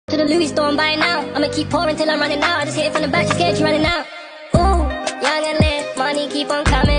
To the Louis store and buy it now. I'ma keep pouring till I'm running out. I just hit it from the back, just scared you running out. Ooh, young and lit, money keep on coming.